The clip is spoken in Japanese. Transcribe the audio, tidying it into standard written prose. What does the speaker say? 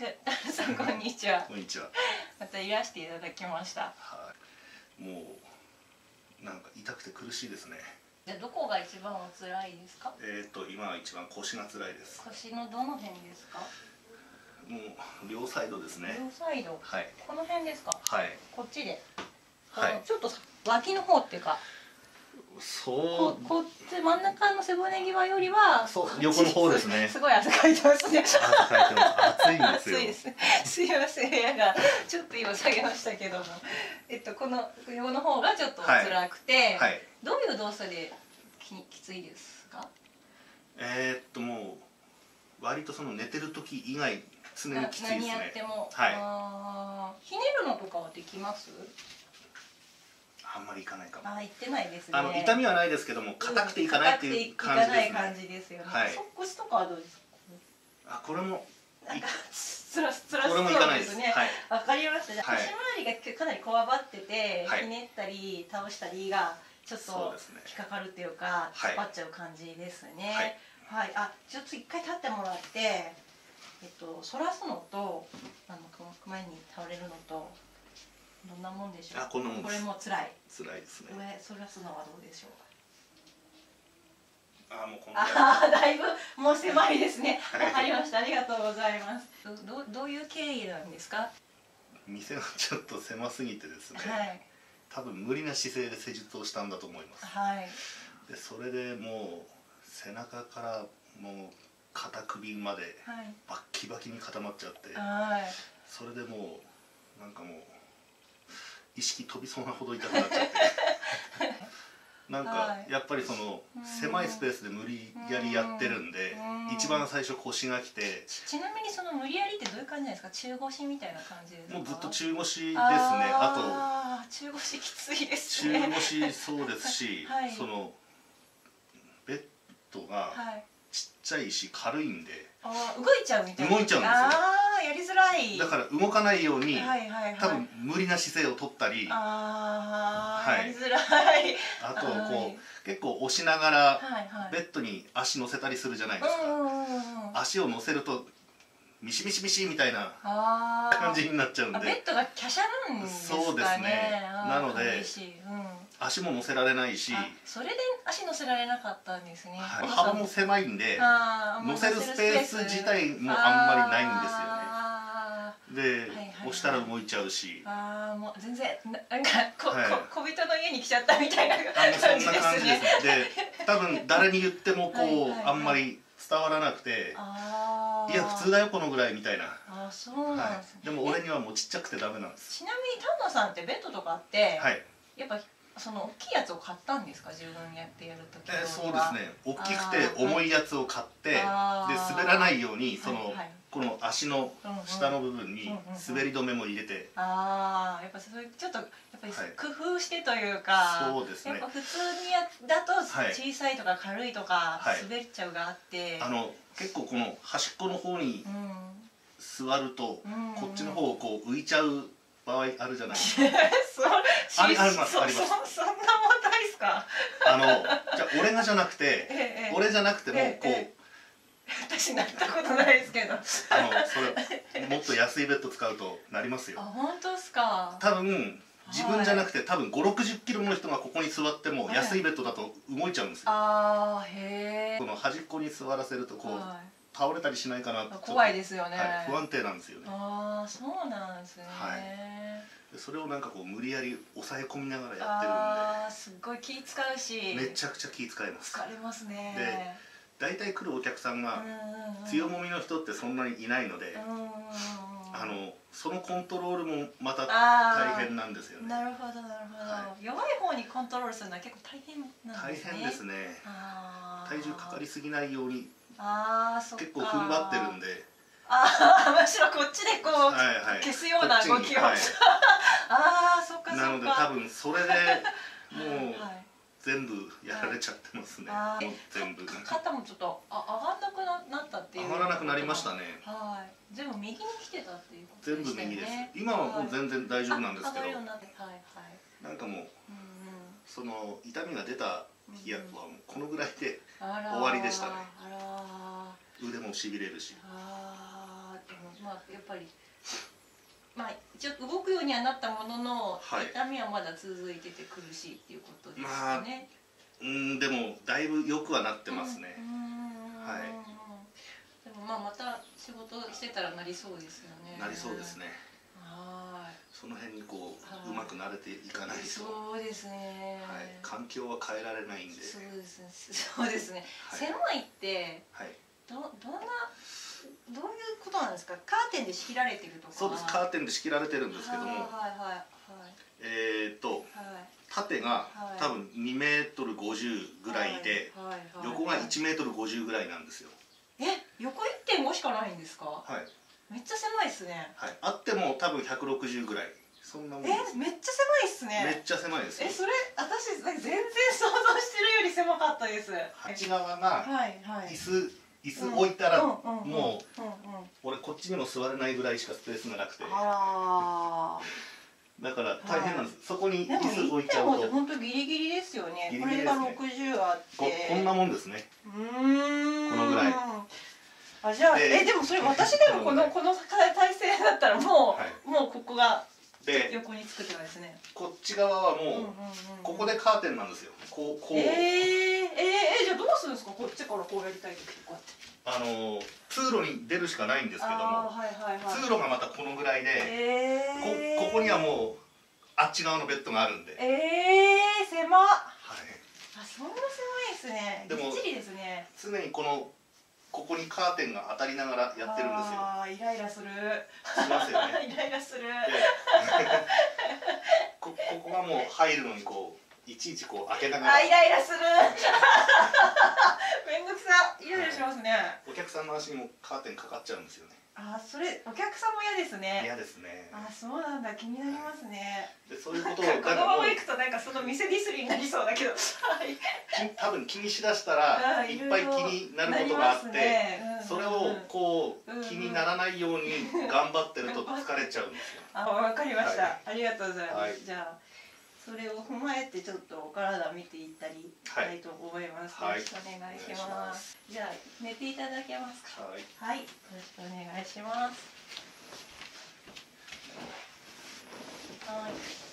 ダルさんこんにちは。 こんにちは。 またいらしていただきました。 はい。もうなんか痛くて苦しいですね。 じゃあどこが一番お辛いですか？ 今は一番腰が辛いです。 腰のどの辺ですか？ もう両サイドですね。 両サイド。 はい。 この辺ですか？ はい。 こっちで。 はい。 ちょっと脇の方っていうか。 そう。 こっち真ん中の背骨際よりは。 そう、横の方ですね。 すごい汗かいてますね。 汗かいてます。暑いんですよ。 暑いですね。すいません、部屋がちょっと今下げましたけども、この横の方がちょっと辛くて、 はい。 どういう動作できついですか？ もう割とその寝てる時以外常にきついですね。 何やっても。 はい。 ひねるのとかはできます？ あんまりいかないかも。 言ってないですね。 痛みはないですけども、硬くていかないっていう感じですね。 感じですよね。 はい。 腰とかはどうですか？ これも。 なんかつらこれもいかないですね。 わかりました。じゃあ腰回りがかなりこわばってて、 はい、 ひねったり倒したりがちょっと引っかかるっていうか、突っ張っちゃう感じですね。はい。ちょっと一回立ってもらって、反らすのと前に倒れるのとどんなもんでしょう。 こんなもんです。 これも辛い。 辛いですね。 上反らすのはどうでしょう。 もうこんな。 だいぶもう狭いですね。わかりました。ありがとうございます。どういう経緯なんですか？ 店がちょっと狭すぎてですね。 はい。 多分無理な姿勢で施術をしたんだと思います。 はい。でそれでもう背中からもう肩首までバッキバキに固まっちゃって、はい、それでもうなんかもう意識飛びそうなほど痛くなっちゃって。なんかやっぱりその狭いスペースで無理やりやってるんで、一番最初腰がきて。 ちなみにその無理やりってどういう感じなんですか？中腰みたいな感じですか？ もうずっと中腰ですね。あと中腰きついですね。 中腰そうですし、そのベッドがちっちゃいし軽いんで動いちゃうみたいな。 動いちゃうんですよ。 やりづらい。 だから動かないように多分無理な姿勢を取ったり、 やりづらい。 あとこう結構押しながらベッドに足乗せたりするじゃないですか。足を乗せるとミシミシミシみたいな感じになっちゃうんで、 ベッドが華奢なんですかね。 そうですね。なので足も乗せられないし、 それで足乗せられなかったんですね。 幅も狭いんで乗せるスペース自体もあんまりないんですよね。で押したら動いちゃうし、 もう全然なんか小人の家に来ちゃったみたいな感じですね。 で多分誰に言ってもこうあんまり伝わらなくて、いや普通だよこのぐらいみたいな。 そうなんですね。 でも俺にはもうちっちゃくてダメなんです。 ちなみに丹野さんってベッドとかってやっぱその大きいやつを買ったんですか？自分やってやるときは。 そうですね。大きくて重いやつを買って、で滑らないようにそのこの足の下の部分に滑り止めも入れて。 やっぱそういうちょっとやっぱり工夫してというか、 そうですね。 やっぱ普通にだと小さいとか軽いとか滑っちゃうがあって、 結構この端っこの方に座るとこっちの方をこう浮いちゃう場合あるじゃないですか。ありますあります。 そんな問題ですか？ じゃあ俺がじゃなくて、俺じゃなくてもこう。 私なったことないですけど。 それもっと安いベッド使うとなりますよ。 本当ですか？ 多分自分じゃなくて多分5、60キロの人がここに座っても安いベッドだと動いちゃうんですよ。 へえ。 この端っこに座らせるとこう倒れたりしないかなって怖いですよね。 不安定なんですよね。 そうなんですね。 それをなんかこう無理やり抑え込みながらやってるんで。 すっごい気使うし。 めちゃくちゃ気使います。 疲れますね。 で大体来るお客さんが強もみの人ってそんなにいないので、そのコントロールもまた大変なんですよね。 なるほどなるほど。弱い方にコントロールするのは結構大変なんですね。 大変ですね。体重かかりすぎないように結構踏ん張ってるんで。 むしろこっちでこう消すような動きを。そっかそっか。 なので多分それでもう全部やられちゃってますね。全部。 肩もちょっと上がんなくなったっていう。 上がらなくなりましたね。 全部右に来てたっていうこと全部右です。今はもう全然大丈夫なんですけど。なんかもうその痛みが出た日はもうこのぐらいで終わりでしたね。腕もしびれるし。 でもまあやっぱりまあ一応動くようにはなったものの、痛みはまだ続いてて苦しいっていうことですよね。 でもだいぶ良くはなってますね。はい。 でもまあまた仕事してたらなりそうですよね。 なりそうですね。 はい。 その辺にこううまく慣れていかないと。 そうですね。 はい。環境は変えられないんで。 そうですね。そうですね。狭いってどんなどういうことなんですか。カーテンで仕切られてるとか。 そうです。カーテンで仕切られてるんですけども。縦が多分2メートル50ぐらいで、横が1メートル50ぐらいなんですよ。 横 1.5 しかないんですか。 はい。 めっちゃ狭いですね。 はい。あっても多分160ぐらい。そんなもんです。 めっちゃ狭いっすね。 めっちゃ狭いです。 それ私全然想像してるより狭かったです。 内側が椅子置いたらもう俺こっちにも座れないぐらいしかスペースがなくて。だから大変なんです。そこに椅子置いちゃうと本当ギリギリですよね。これが60あってこんなもんですね。このぐらい。 じゃあでもそれ私でもこの体勢だったらもうここが横につくってことですね。 こっち側はもうここでカーテンなんですよ。こう。じゃあどうするんですか。こっちからこうやりたい時こうやって。 通路に出るしかないんですけども、通路がまたこのぐらいで、ここにはもうあっち側のベッドがあるんで。 狭っ。そんな狭いですね。ぎっちりですね。 常にここにカーテンが当たりながらやってるんですよ。 イライラする。 しますよね。 イライラする。 ここがもう入るのにこういちいちこう開けながら。 イライラする。めんどくさ。イライラしますね。 お客さんの足にもカーテンかかっちゃうんですよね。 それお客さんも嫌ですね。 嫌ですね。 そうなんだ。気になりますね。 でそういうことをこのまま行くとなんかその店ディスりになりそうだけど。 多分気にしだしたらいっぱい気になることがあって、それをこう気にならないように頑張ってると疲れちゃうんですよ。 わかりました。ありがとうございます。じゃあそれを踏まえてちょっとお体見ていったりしたいと思います。よろしくお願いします。じゃあ寝ていただけますか。はい、よろしくお願いします。はい。